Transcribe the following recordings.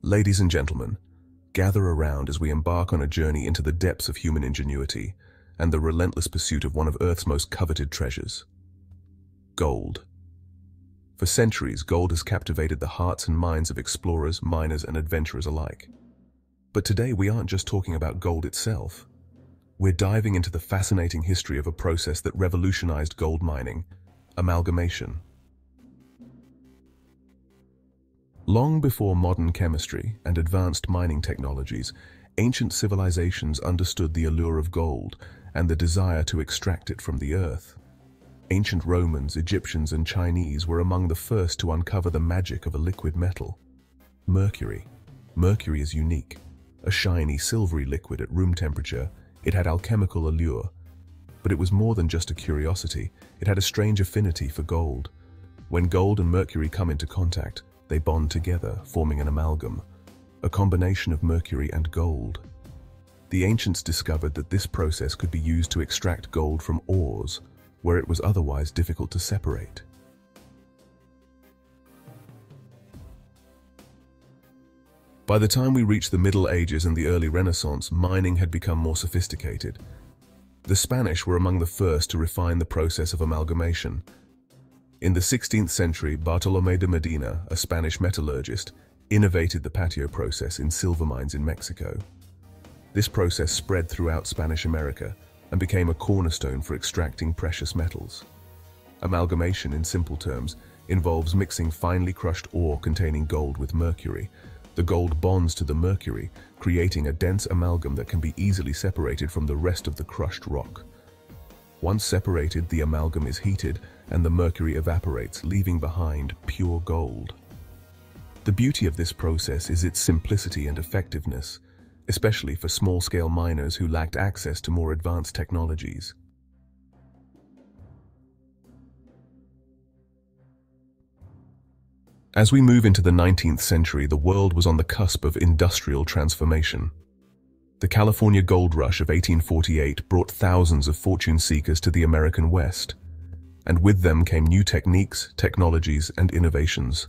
Ladies and gentlemen, gather around as we embark on a journey into the depths of human ingenuity and the relentless pursuit of one of Earth's most coveted treasures: gold. For centuries, gold has captivated the hearts and minds of explorers, miners, and adventurers alike. But today we aren't just talking about gold itself. We're diving into the fascinating history of a process that revolutionized gold mining: amalgamation. Long before modern chemistry and advanced mining technologies, ancient civilizations understood the allure of gold and the desire to extract it from the earth. Ancient Romans, Egyptians, and Chinese were among the first to uncover the magic of a liquid metal: mercury. Mercury is unique. A shiny, silvery liquid at room temperature, it had alchemical allure. But it was more than just a curiosity. It had a strange affinity for gold. When gold and mercury come into contact, they bond together, forming an amalgam, a combination of mercury and gold. The ancients discovered that this process could be used to extract gold from ores, where it was otherwise difficult to separate. By the time we reached the Middle Ages and the early Renaissance, mining had become more sophisticated. The Spanish were among the first to refine the process of amalgamation. In the 16th century, Bartolomé de Medina, a Spanish metallurgist, innovated the patio process in silver mines in Mexico. This process spread throughout Spanish America and became a cornerstone for extracting precious metals. Amalgamation, in simple terms, involves mixing finely crushed ore containing gold with mercury. The gold bonds to the mercury, creating a dense amalgam that can be easily separated from the rest of the crushed rock. Once separated, the amalgam is heated and the mercury evaporates, leaving behind pure gold. The beauty of this process is its simplicity and effectiveness, especially for small-scale miners who lacked access to more advanced technologies. As we move into the 19th century, the world was on the cusp of industrial transformation. The California gold rush of 1848 brought thousands of fortune seekers to the American West, and with them came new techniques, technologies, and innovations.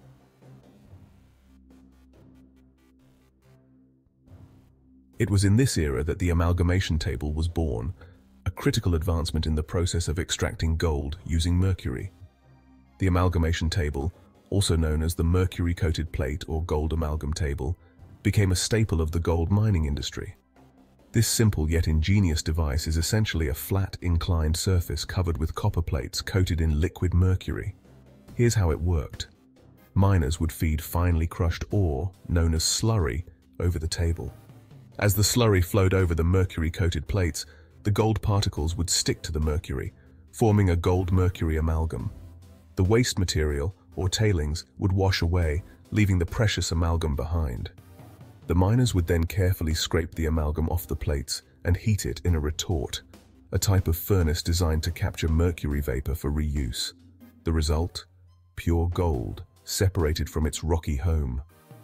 It was in this era that the amalgamation table was born, a critical advancement in the process of extracting gold using mercury. The amalgamation table, also known as the mercury-coated plate or gold amalgam table, became a staple of the gold mining industry. This simple yet ingenious device is essentially a flat, inclined surface covered with copper plates coated in liquid mercury. Here's how it worked. Miners would feed finely crushed ore, known as slurry, over the table. As the slurry flowed over the mercury-coated plates, the gold particles would stick to the mercury, forming a gold-mercury amalgam. The waste material, or tailings, would wash away, leaving the precious amalgam behind. The miners would then carefully scrape the amalgam off the plates and heat it in a retort, a type of furnace designed to capture mercury vapor for reuse. The result? Pure gold, separated from its rocky home.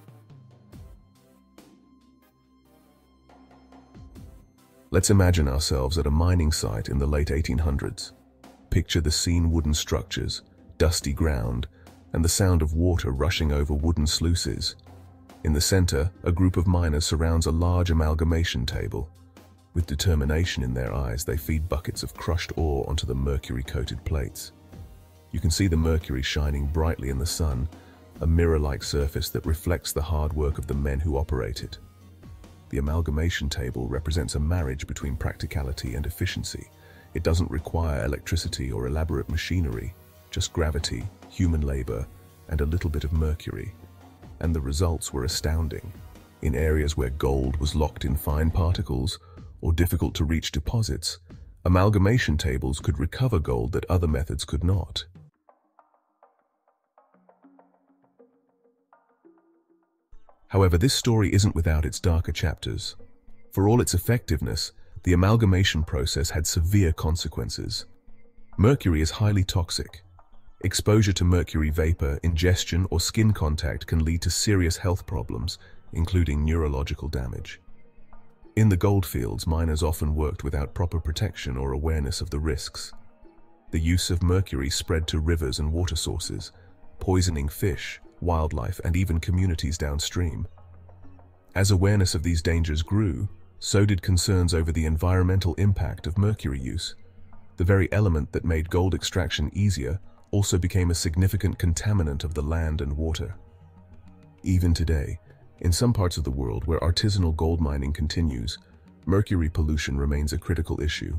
Let's imagine ourselves at a mining site in the late 1800s. Picture the scene: wooden structures, dusty ground, and the sound of water rushing over wooden sluices. In the center, a group of miners surrounds a large amalgamation table. With determination in their eyes, they feed buckets of crushed ore onto the mercury-coated plates. You can see the mercury shining brightly in the sun, a mirror-like surface that reflects the hard work of the men who operate it. The amalgamation table represents a marriage between practicality and efficiency. It doesn't require electricity or elaborate machinery, just gravity, human labor, and a little bit of mercury. And the results were astounding. In areas where gold was locked in fine particles or difficult to reach deposits, amalgamation tables could recover gold that other methods could not. However, this story isn't without its darker chapters. For all its effectiveness, the amalgamation process had severe consequences. Mercury is highly toxic. Exposure to mercury vapor, ingestion, or skin contact can lead to serious health problems, including neurological damage. In the goldfields, miners often worked without proper protection or awareness of the risks. The use of mercury spread to rivers and water sources, poisoning fish, wildlife, and even communities downstream. As awareness of these dangers grew, so did concerns over the environmental impact of mercury use. The very element that made gold extraction easier also became a significant contaminant of the land and water. Even today, in some parts of the world where artisanal gold mining continues, mercury pollution remains a critical issue.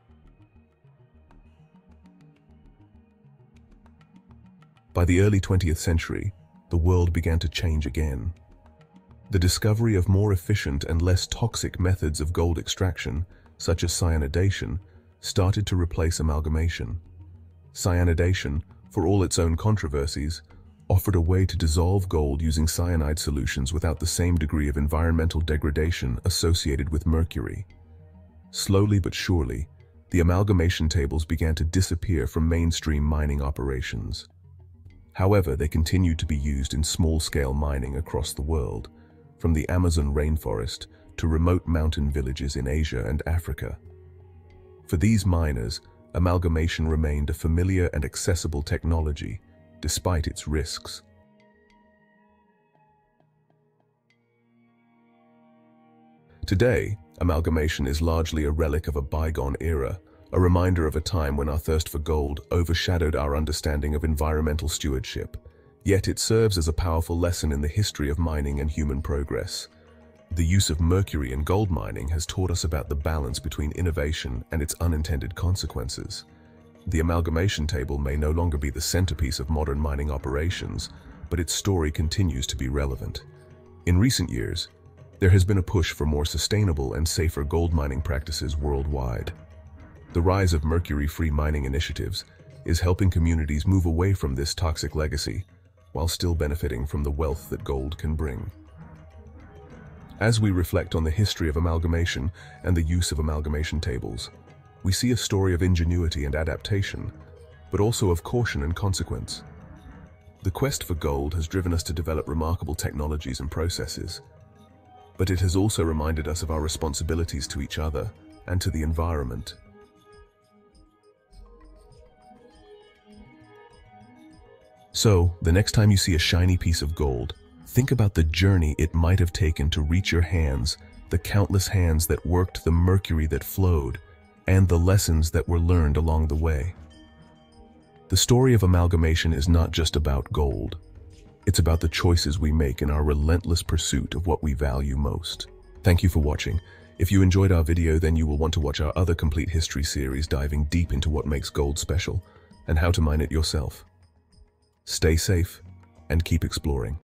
By the early 20th century, the world began to change again. The discovery of more efficient and less toxic methods of gold extraction, such as cyanidation, started to replace amalgamation. Cyanidation, for all its own controversies, offered a way to dissolve gold using cyanide solutions without the same degree of environmental degradation associated with mercury. Slowly but surely, the amalgamation tables began to disappear from mainstream mining operations. However, they continued to be used in small-scale mining across the world, from the Amazon rainforest to remote mountain villages in Asia and Africa. For these miners, amalgamation remained a familiar and accessible technology, despite its risks. Today, amalgamation is largely a relic of a bygone era, a reminder of a time when our thirst for gold overshadowed our understanding of environmental stewardship. Yet it serves as a powerful lesson in the history of mining and human progress. The use of mercury in gold mining has taught us about the balance between innovation and its unintended consequences. The amalgamation table may no longer be the centerpiece of modern mining operations, but its story continues to be relevant. In recent years, there has been a push for more sustainable and safer gold mining practices worldwide. The rise of mercury-free mining initiatives is helping communities move away from this toxic legacy, while still benefiting from the wealth that gold can bring. As we reflect on the history of amalgamation and the use of amalgamation tables, we see a story of ingenuity and adaptation, but also of caution and consequence. The quest for gold has driven us to develop remarkable technologies and processes, but it has also reminded us of our responsibilities to each other and to the environment. So, the next time you see a shiny piece of gold, think about the journey it might have taken to reach your hands, the countless hands that worked the mercury that flowed, and the lessons that were learned along the way. The story of amalgamation is not just about gold. It's about the choices we make in our relentless pursuit of what we value most. Thank you for watching. If you enjoyed our video, then you will want to watch our other complete history series diving deep into what makes gold special and how to mine it yourself. Stay safe and keep exploring.